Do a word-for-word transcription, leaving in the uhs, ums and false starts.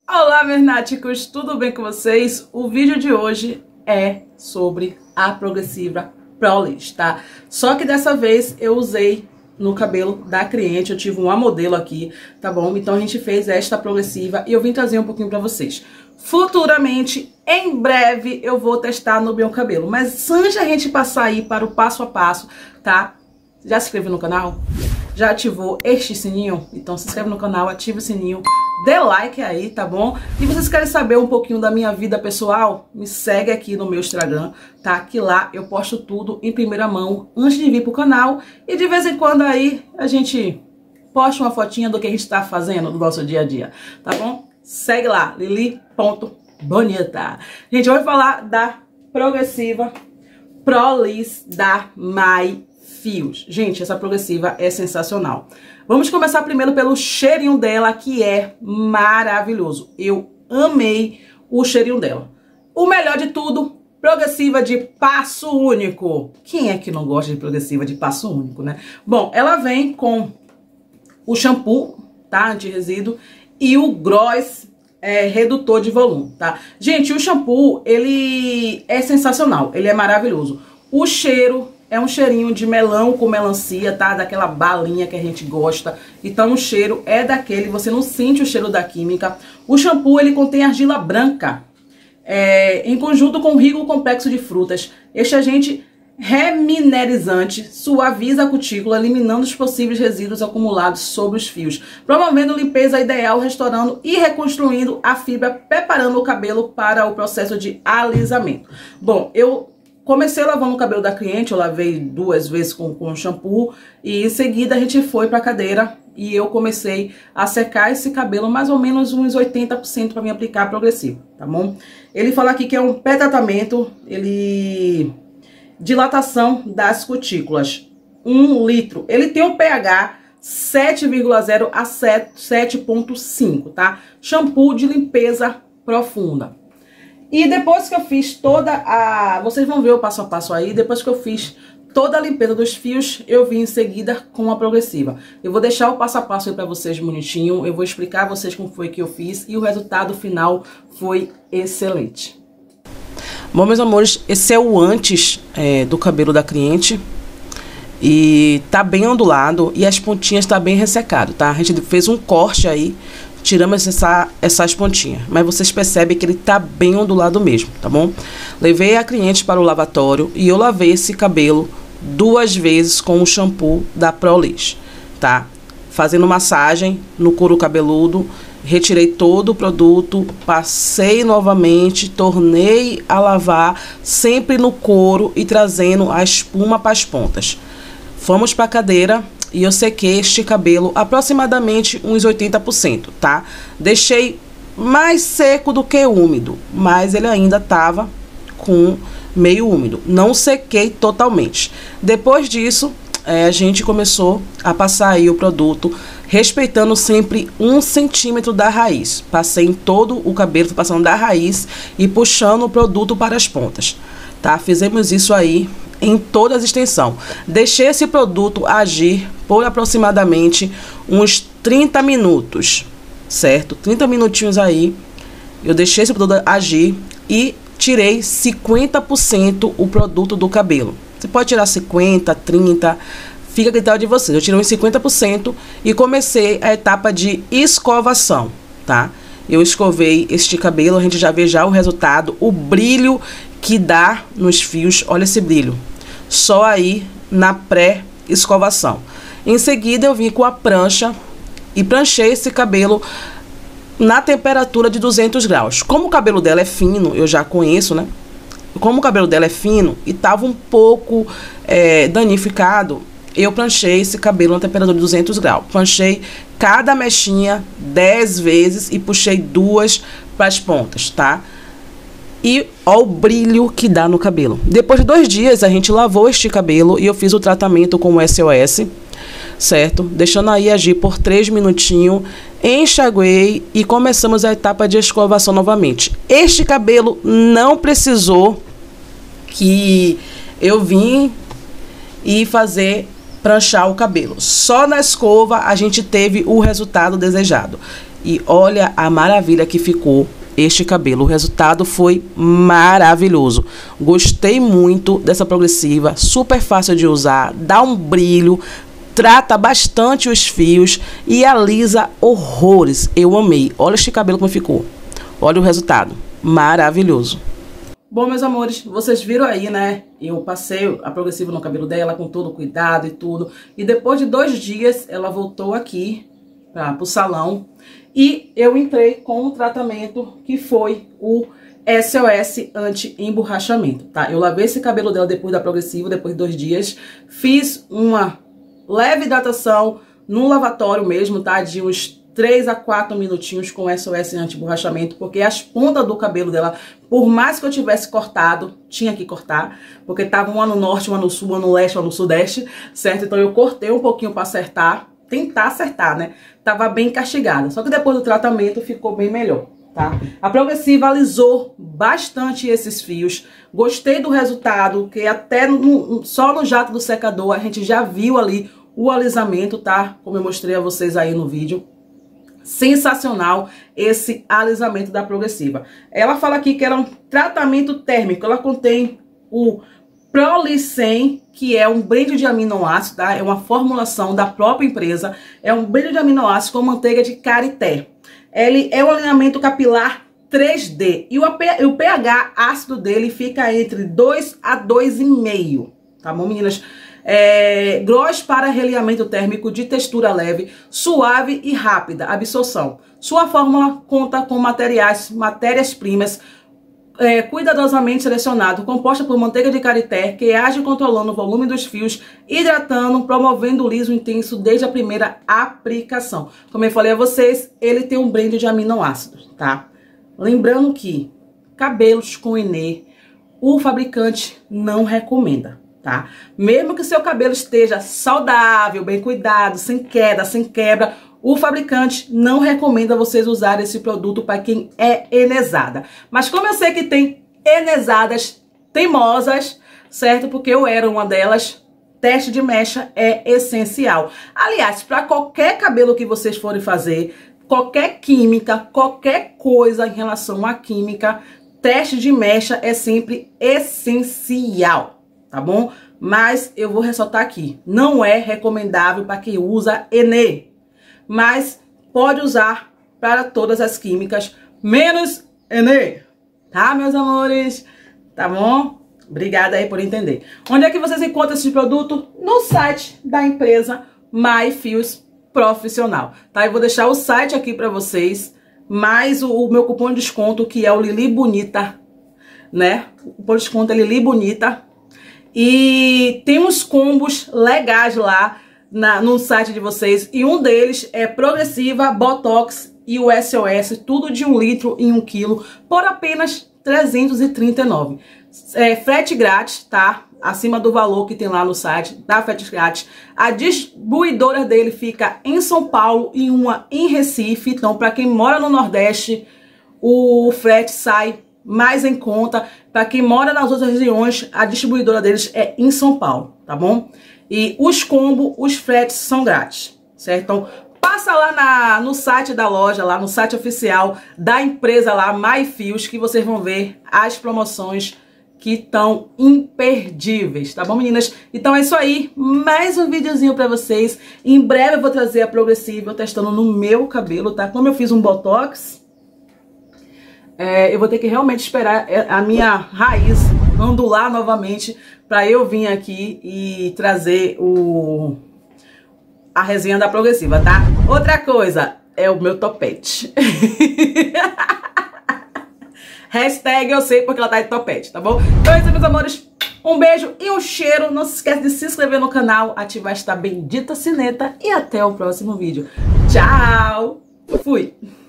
Olá, meus náticos, tudo bem com vocês? O vídeo de hoje é sobre a progressiva Prolish, tá? Só que dessa vez eu usei no cabelo da cliente, eu tive uma modelo aqui, tá bom? Então a gente fez esta progressiva e eu vim trazer um pouquinho pra vocês. Futuramente, em breve, eu vou testar no meu cabelo. Mas antes da gente passar aí para o passo a passo, tá? Já se inscreveu no canal? Já ativou este sininho? Então se inscreve no canal, ativa o sininho, dê like aí, tá bom? E vocês querem saber um pouquinho da minha vida pessoal? Me segue aqui no meu Instagram, tá? Que lá eu posto tudo em primeira mão antes de vir pro canal. E de vez em quando aí a gente posta uma fotinha do que a gente tá fazendo no nosso dia a dia, tá bom? Segue lá, lili ponto bonita. Gente, eu vou falar da progressiva Prolish da My Fios. Gente, essa progressiva é sensacional. Vamos começar primeiro pelo cheirinho dela, que é maravilhoso. Eu amei o cheirinho dela. O melhor de tudo, progressiva de passo único. Quem é que não gosta de progressiva de passo único, né? Bom, ela vem com o shampoo, tá? Anti-resíduo e o gloss é, redutor de volume, tá? Gente, o shampoo, ele é sensacional. Ele é maravilhoso. O cheiro é um cheirinho de melão com melancia, tá? Daquela balinha que a gente gosta. Então o cheiro é daquele, você não sente o cheiro da química. O shampoo, ele contém argila branca, é, em conjunto com rico complexo de frutas. Este agente remineralizante suaviza a cutícula, eliminando os possíveis resíduos acumulados sobre os fios, promovendo limpeza ideal, restaurando e reconstruindo a fibra, preparando o cabelo para o processo de alisamento. Bom, eu comecei lavando o cabelo da cliente, eu lavei duas vezes com, com shampoo e em seguida a gente foi pra cadeira e eu comecei a secar esse cabelo mais ou menos uns oitenta por cento para me aplicar progressivo, tá bom? Ele fala aqui que é um pré-tratamento, ele... dilatação das cutículas, um litro. Ele tem um pH sete vírgula zero a sete ponto cinco, tá? Shampoo de limpeza profunda. E depois que eu fiz toda a... vocês vão ver o passo a passo aí. Depois que eu fiz toda a limpeza dos fios, eu vim em seguida com a progressiva. Eu vou deixar o passo a passo aí pra vocês bonitinho. Eu vou explicar a vocês como foi que eu fiz. E o resultado final foi excelente. Bom, meus amores, esse é o antes é, do cabelo da cliente. E tá bem ondulado. E as pontinhas tá bem ressecado, tá? A gente fez um corte aí. Tiramos essa, essas pontinhas, mas vocês percebem que ele tá bem ondulado mesmo, tá bom? Levei a cliente para o lavatório e eu lavei esse cabelo duas vezes com o shampoo da Prolish, tá? Fazendo massagem no couro cabeludo, retirei todo o produto, passei novamente, tornei a lavar, sempre no couro e trazendo a espuma para as pontas. Fomos para a cadeira e eu sequei este cabelo aproximadamente uns oitenta por cento, tá? Deixei mais seco do que úmido, mas ele ainda tava com meio úmido. Não sequei totalmente. Depois disso, é, a gente começou a passar aí o produto, respeitando sempre um centímetro da raiz. Passei em todo o cabelo, passando da raiz e puxando o produto para as pontas, tá? Fizemos isso aí em toda a extensão. Deixei esse produto agir por aproximadamente uns trinta minutos, certo? trinta minutinhos aí, eu deixei esse produto agir e tirei cinquenta por cento o produto do cabelo. Você pode tirar cinquenta, trinta, fica a critério de vocês. Eu tirei uns cinquenta por cento e comecei a etapa de escovação, tá? Eu escovei este cabelo, a gente já vê já o resultado, o brilho que dá nos fios. Olha esse brilho, só aí na pré-escovação. Em seguida eu vim com a prancha e pranchei esse cabelo na temperatura de duzentos graus. Como o cabelo dela é fino, eu já conheço, né? Como o cabelo dela é fino e tava um pouco é, danificado, eu pranchei esse cabelo na temperatura de duzentos graus. Pranchei cada mechinha dez vezes e puxei duas para as pontas, tá? E ó o brilho que dá no cabelo. Depois de dois dias, a gente lavou este cabelo e eu fiz o tratamento com o S O S, certo? Deixando aí agir por três minutinhos, enxaguei e começamos a etapa de escovação novamente. Este cabelo não precisou que eu vim e fazer pranchar o cabelo. Só na escova a gente teve o resultado desejado. E olha a maravilha que ficou este cabelo. O resultado foi maravilhoso. Gostei muito dessa progressiva, super fácil de usar, dá um brilho, trata bastante os fios e alisa horrores. Eu amei. Olha este cabelo como ficou. Olha o resultado. Maravilhoso. Bom, meus amores, vocês viram aí, né? Eu passei a progressiva no cabelo dela com todo cuidado e tudo. E depois de dois dias, ela voltou aqui para o salão. E eu entrei com um tratamento que foi o S O S anti-emborrachamento, tá? Eu lavei esse cabelo dela depois da progressiva, depois de dois dias. Fiz uma leve hidratação no lavatório mesmo, tá? De uns três a quatro minutinhos com S O S anti-borrachamento, porque as pontas do cabelo dela, por mais que eu tivesse cortado, tinha que cortar, porque tava uma no norte, uma no sul, uma no leste, uma no sudeste, certo? Então eu cortei um pouquinho para acertar, tentar acertar, né? Tava bem castigada, só que depois do tratamento ficou bem melhor, tá? A progressiva alisou bastante esses fios, gostei do resultado, que até no, só no jato do secador a gente já viu ali o alisamento, tá? Como eu mostrei a vocês aí no vídeo. Sensacional esse alisamento da progressiva. Ela fala aqui que era um tratamento térmico. Ela contém o Prolicem, que é um blend de aminoácidos, tá? É uma formulação da própria empresa. É um blend de aminoácidos com manteiga de karité. Ele é um alinhamento capilar três D. E o pH ácido dele fica entre dois a dois vírgula cinco. Tá bom, meninas? É, gloss para realinhamento térmico de textura leve, suave e rápida absorção. Sua fórmula conta com materiais, matérias-primas é, cuidadosamente selecionado, composta por manteiga de karité, que age controlando o volume dos fios, hidratando, promovendo o liso intenso desde a primeira aplicação. Como eu falei a vocês, ele tem um blend de aminoácidos, tá? Lembrando que cabelos com Enê, o fabricante não recomenda. Tá? Mesmo que seu cabelo esteja saudável, bem cuidado, sem queda, sem quebra, o fabricante não recomenda vocês usarem esse produto para quem é enesada. Mas como eu sei que tem enesadas teimosas, certo? Porque eu era uma delas, teste de mecha é essencial. Aliás, para qualquer cabelo que vocês forem fazer, qualquer química, qualquer coisa em relação à química, teste de mecha é sempre essencial. Tá bom? Mas eu vou ressaltar aqui, não é recomendável para quem usa Enê, mas pode usar para todas as químicas, menos Enê, tá, meus amores? Tá bom? Obrigada aí por entender. Onde é que vocês encontram esse produto? No site da empresa MyFios Profissional, tá? Eu vou deixar o site aqui para vocês, mais o, o meu cupom de desconto, que é o Lili Bonita, né? O cupom de desconto é Lili Bonita. E tem uns combos legais lá na, no site de vocês. E um deles é progressiva, botox e o S O S. Tudo de um litro em um quilo por apenas trezentos e trinta e nove reais. É, frete grátis, tá? Acima do valor que tem lá no site, dá frete grátis. A distribuidora dele fica em São Paulo e uma em Recife. Então, para quem mora no Nordeste, o frete sai mais em conta. Para quem mora nas outras regiões, a distribuidora deles é em São Paulo, tá bom? E os combos, os fretes são grátis, certo? Então, passa lá na, no site da loja, lá no site oficial da empresa lá, MyFios, que vocês vão ver as promoções que estão imperdíveis, tá bom, meninas? Então é isso aí, mais um videozinho pra vocês. Em breve eu vou trazer a progressiva, testando no meu cabelo, tá? Como eu fiz um botox, É, eu vou ter que realmente esperar a minha raiz ondular novamente para eu vir aqui e trazer o, a resenha da progressiva, tá? Outra coisa é o meu topete. Hashtag eu sei porque ela tá de topete, tá bom? Então é isso, meus amores. Um beijo e um cheiro. Não se esquece de se inscrever no canal, ativar esta bendita sineta e até o próximo vídeo. Tchau! Fui!